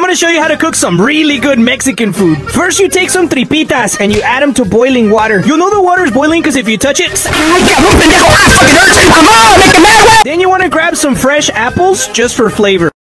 gonna show you how to cook some really good Mexican food. First, you take some tripitas and you add them to boiling water. You'll know the water is boiling because if you touch it, then you want to grab some fresh apples just for flavor.